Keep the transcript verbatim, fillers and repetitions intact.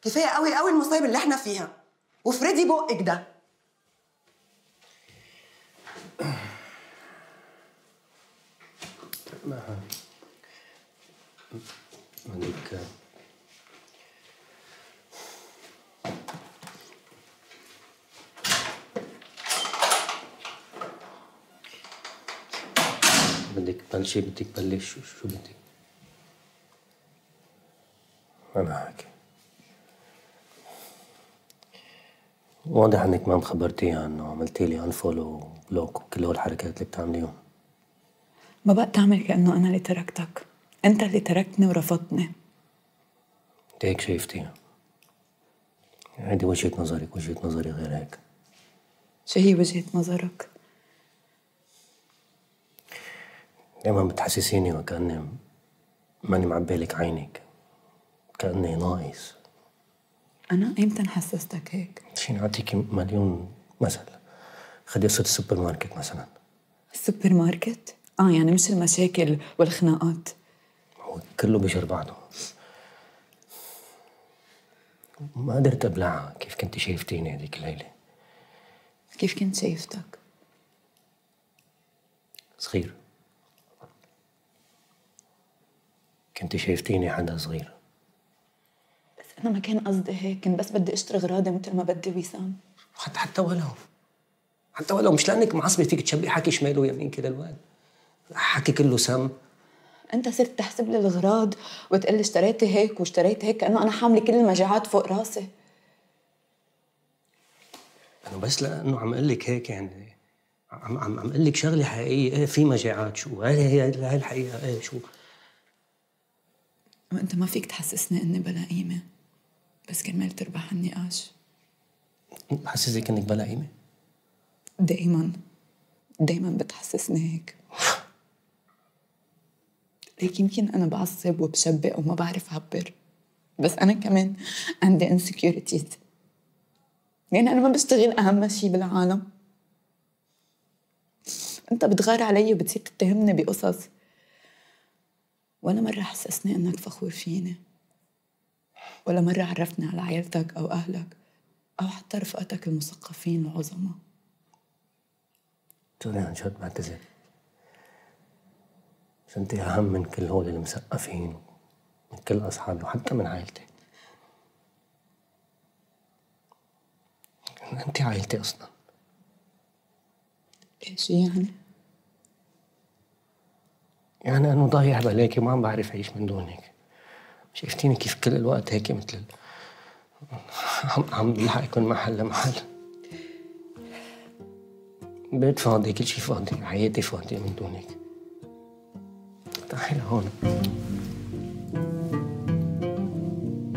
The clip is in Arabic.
كفايه قوي قوي المصايب اللي احنا فيها، وافردي بقك ده. ما بدك بدك تبلشي بدك تبلش شو شو بدك؟ أنا حاكي واضح انك ما مخبرتيها انه عملتي لي انفولو وبلوك وكل هول الحركات اللي بتعمليهم. ما بقى تعمل كأنه أنا اللي تركتك، أنت اللي تركتني ورفضتني. انت هيك شايفتيها؟ هيدي وجهة نظرك، وجهة نظري غير هيك. شو هي وجهة نظرك؟ دايما بتحسسيني وكأني ماني معبالك عينك، كأني ناقص. أنا إمتى حسستك هيك؟ شي نعطيكي مليون مثل. خدي قصة السوبر ماركت مثلا. السوبر ماركت؟ آه يعني مش المشاكل والخناقات. هو كله بشر بعضه. ما قدرت أبلعها كيف كنت شايفتيني هذيك الليلة. كيف كنت شايفتك؟ صغير. كنت شايفتيني حدا صغير. بس أنا ما كان قصدي هيك، كنت بس بدي أشتري غراضي مثل ما بدي وسام. حتى حتى ولو حتى ولو مش لأنك معصبة فيك تشبي حكي شمال ويمين كده الواد. حكي كله سم. أنت صرت تحسب لي الغراض وتقول لي اشتريتي هيك واشتريت هيك، كأنه أنا حاملة كل المجاعات فوق راسي. أنا بس لأنه عم أقول لك هيك يعني عم عم عم أقول لك شغلة حقيقية. إيه في مجاعات شو؟ هاي هي هاي الحقيقة. إيه شو؟ أما أنت ما فيك تحسسني إني بلا قيمة، بس كرمال تربح النقاش. بحسسك إنك بلا قيمة؟ دايما دايما بتحسسني هيك. ليك يمكن أنا بعصب وبشبق وما بعرف أعبر، بس أنا كمان عندي insecurities، يعني أنا ما بشتغل أهم شي بالعالم. أنت بتغار علي وبتصير تتهمني بقصص، ولا مرة حسسني إنك فخور فيني، ولا مرة عرفتني على عائلتك أو أهلك أو حتى رفقاتك المثقفين العظماء. تقولي عن جد بعتذر. بس أنت أهم من كل هول المثقفين، من كل أصحابي وحتى من عائلتي. أنت عائلتي أصلاً. إيش يعني؟ يعني أنا ضايع بلاكي وما عم بعرف أعيش من دونك. شايفتيني كيف كل الوقت هيك مثل عم عم بلحقكم محل لمحل. بيت فاضي، كل شي فاضي، حياتي فاضية من دونك. تعالي لهون.